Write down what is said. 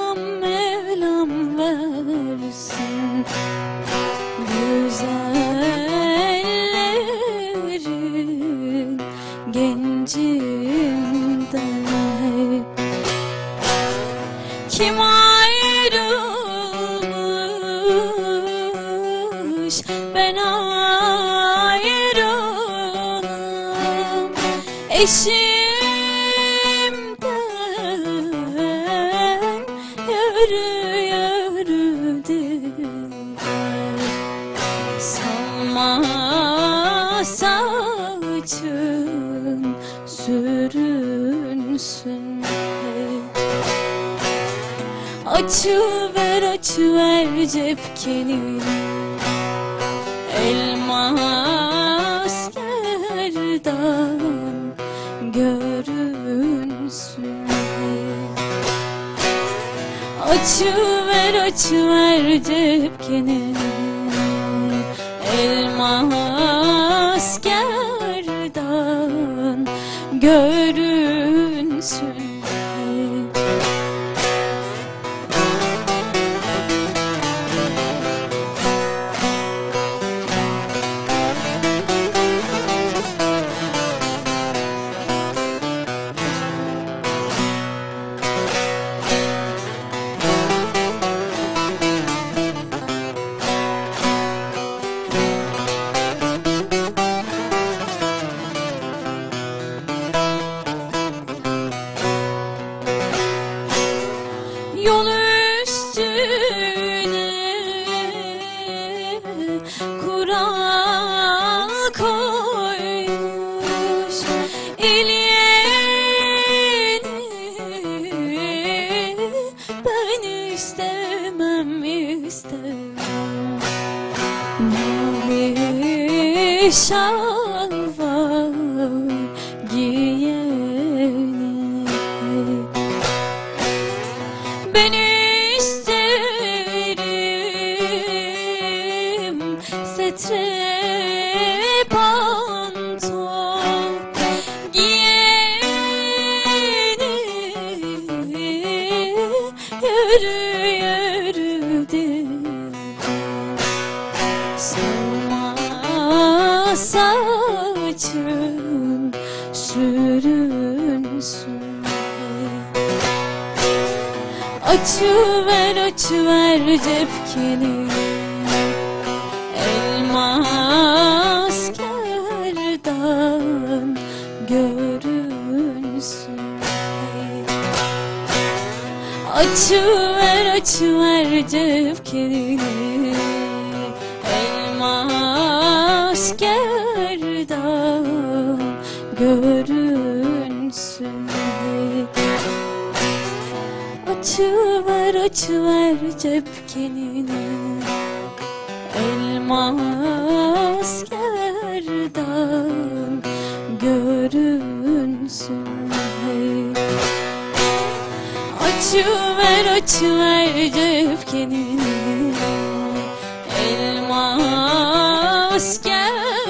Mevlam versin güzellerin gencinden. Kim ayrılmış, ben ayrılım eşimden yürü yürü diler. Salma saçın sürünsün, açıver cepkenini, elmas gerdan görünsün. Açıver cepkenini, elmas gerdan görünsün. Yol üstüne kural koymuş, el yeni ben istemem istemem. Mavi şal var giyeni, ben isterim setre pantol giyeni, yürü yürü diler. Salma saçın sürünsün, açıver cepkenini, elmas gerdan görünsün. Açıver cepkenini, elmas gerdan görünsün. Açıver cepkenini, elmas gerdan görünsün. Açıver cepkenini, elmas gerdan